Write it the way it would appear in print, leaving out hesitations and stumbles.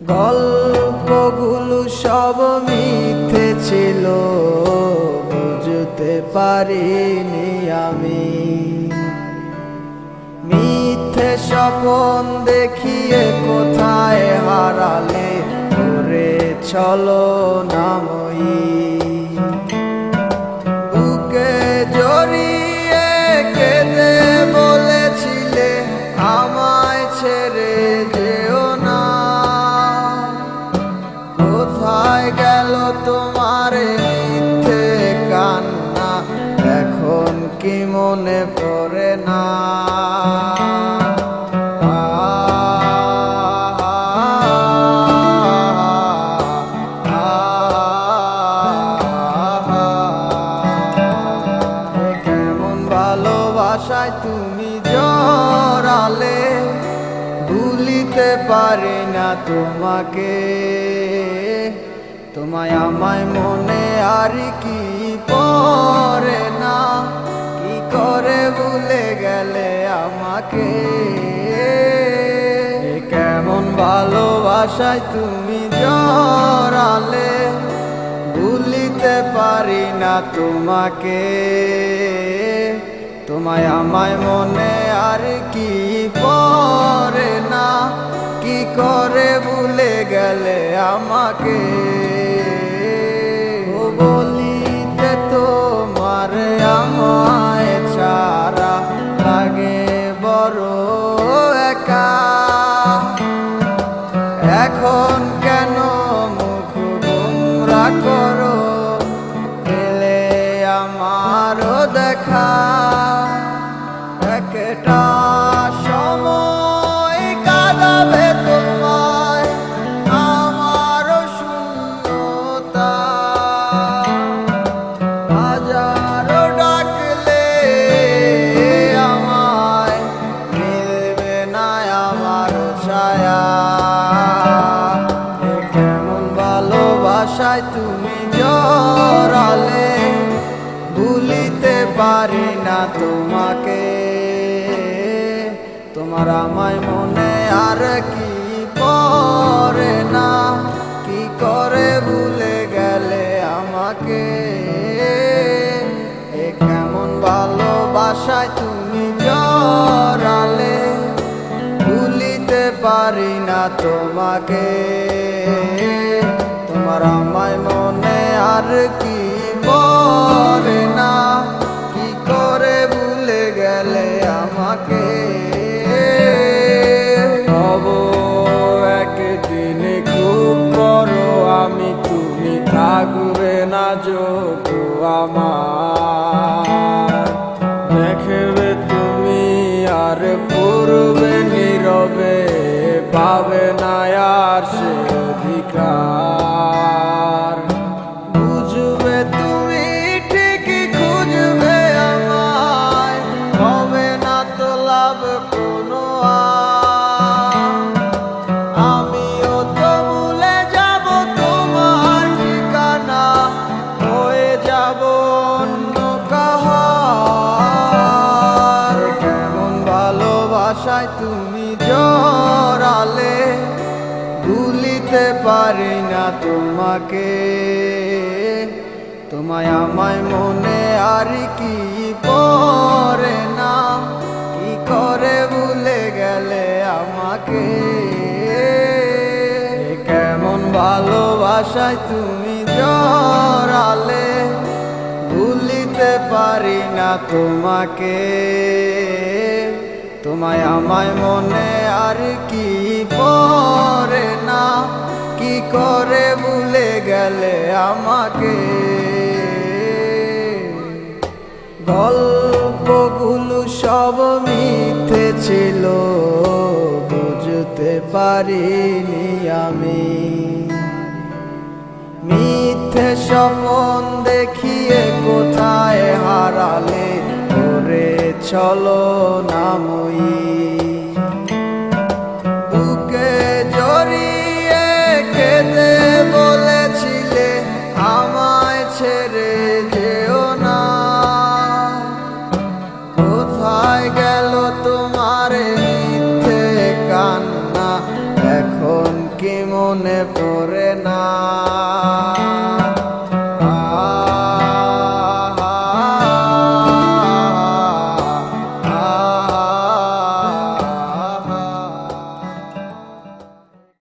গল্পগুলো সব মিথ্যে ছিল, বুঝতে পারিনি আমি। মিথ্যে স্বপ্ন দেখিয়ে কোথায় হারালে ওরে ছলনাময়ী। বুকে জড়িয়ে কেঁদে বলেছিলে আমায় ছেড়ে যেও না। কোথায় গেল তোমার মিথ্যে কান্না, এখন কি মনে পড়ে না? কেমন ভালোবাসায় তুমি জড়ালে, ভুলিতে পারি না তোমাকে। তোমায় আমায় মনে আর কি পড়ে না, কি করে ভুলে গেলে আমাকে। কেমন ভালোবাসায় তুমি জড়ালে, ভুলিতে পারি না তোমাকে। তোমায় আমায় মনে আর কি পড়ে না, কি করে ভুলে গেলে আমাকে। ও বলিতে তোমার আমায় ছাড়া লাগে বড় একা। এখন কেন মুখ গোমরা করো, পেলে আমারও দেখা। একটা সময় কাঁদাবে তোমায় আমারও শূন্যতা। হাজারো ডাকলে আমায় মিলবে না আমারও ছায়া। কেমন ভালোবাসায় তুমি জড়ালে, ভুলিতে পারি না তোমাকে। তোমার আমায় মনে আর কি পড়ে না, কি করে ভুলে গেলে আমাকে। কেমন ভালোবাসায় তুমি জড়ালে, ভুলিতে পারি না তোমাকে। তোমার আমায় মনে আর কি পড়ে না, কি করে ভুলে গেলে আমাকে। হব একদিন খুব বড় আমি, তুমি থাকবে না যোগ আমার। দেখবে তুমি আর পূর্বে নীরবে, পাবে না আর সে অধিকার। বুঝবে তুমি ঠিকই খুঁজবে আমায়, হবে না তো লাভ কোনো আমিও তো ভুলে যাব তোমার ঠিকানা, হয়ে যাব অন্য কাহার। কেমন ভালোবাসায় তুমি জড়ালে, ভুলিতে পারি না তোমাকে। তোমায় আমায় মনে আর কি পড়ে না, কি করে ভুলে গেলে আমাকে। কেমন ভালোবাসায় তুমি জড়ালে, ভুলিতে পারি না তোমাকে। তোমায় আমায় মনে আর কি পড়ে না, কি করে ভুলে গেলে আমাকে। গল্পগুলো সব মিথ্যে ছিল, বুঝতে পারিনি আমি। মিথ্যে স্বপ্ন দেখিয়ে কোথায় হারালে ওরে ছলনাময়ী। বুকে জড়িয়ে কেঁদে বলেছিলে আমায় ছেড়ে যেও না। কোথায় গেল তোমার মিথ্যে কান্না, এখন কি মনে মনে পড়ে না।